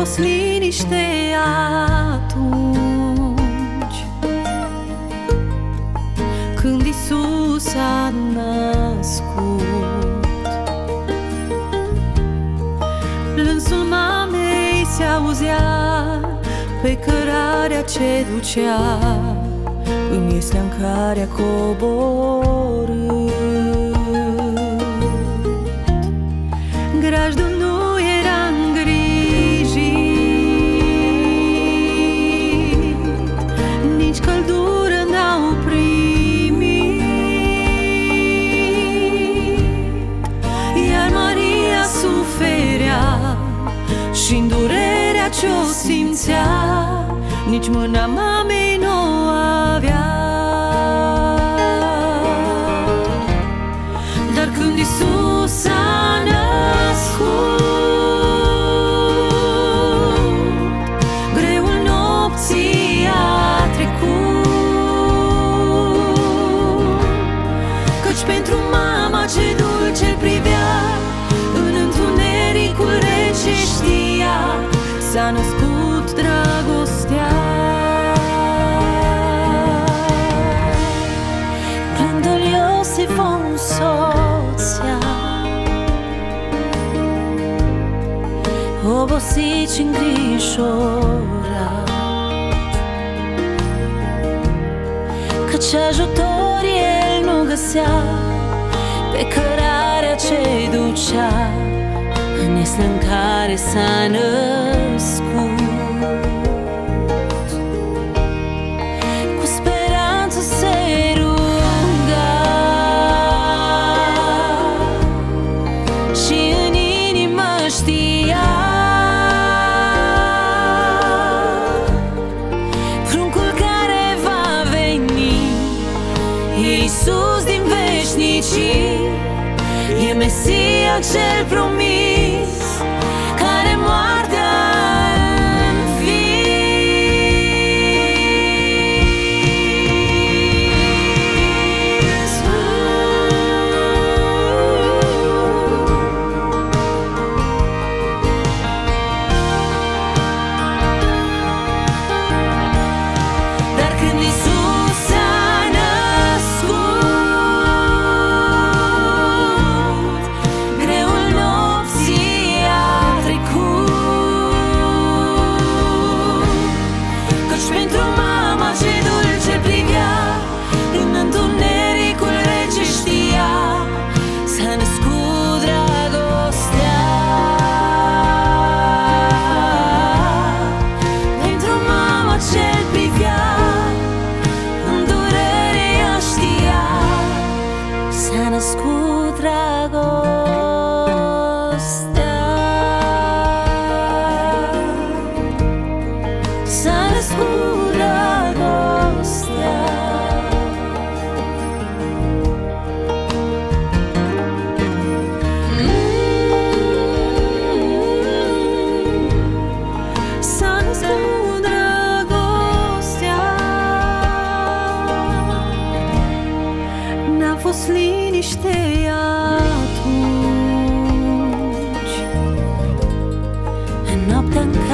fost liniște atunci când Iisus a născut. Plânsul mamei se auzea pe cărarea ce ducea în ieslea în care a coborât. Grajdul nu era îngrijit, nici căldură n-au primit, iar Maria suferea și-n durerea ce-o simțea, nici mâna mamei n-o avea. Dar când Iisus a născut, greul nopții a trecut, căci pentru mama ce dulce privea în întunericul rece știa, s-a născut dragostea. Plându-l Iosif o însoțea, obosit și îngrijorat, căci ajutor el nu găsea pe cărarea ce ducea în ieslea în care s-a născut. Cu speranță se ruga și în inimă știa pruncul care va veni, Iisus din veșnicii, e Mesia cel promis, care moartea a învins. Dar când Iisus a născut, greul nopții a trecut, căci pentru mama ce dulce privea în întunericul rece știa, s-a născut dragostea. Pentru mama ce privea în durere ea știa, s-a născut dragostea. S-a născut dragostea. S-a născut dragostea. N-a fost liniște atunci, în noaptea în